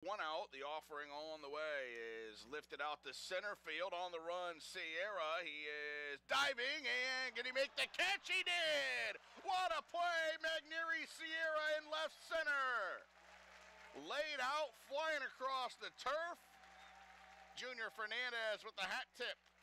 one out. The offering on the way is lifted out to center field. On the run, Sierra. He is diving, and can he make the catch? He did! What a play! Magneuris Sierra in left center. Laid out, flying across the turf. Junior Fernandez with the hat tip.